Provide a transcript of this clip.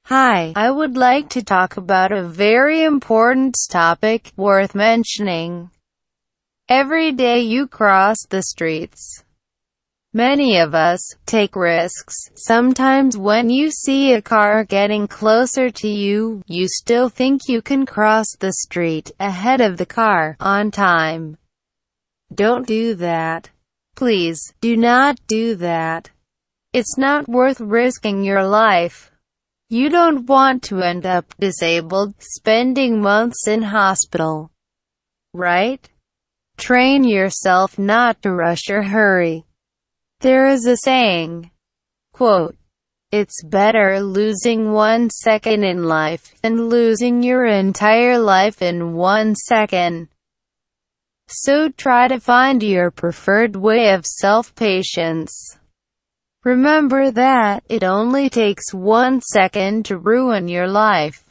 Hi, I would like to talk about a very important topic, worth mentioning. Every day you cross the streets, many of us take risks. Sometimes when you see a car getting closer to you, you still think you can cross the street ahead of the car, on time. Don't do that. Please, do not do that. It's not worth risking your life. You don't want to end up disabled, spending months in hospital. Right? Train yourself not to rush or hurry. There is a saying, quote, "It's better losing 1 second in life than losing your entire life in 1 second." So try to find your preferred way of self-patience. Remember that it only takes 1 second to ruin your life.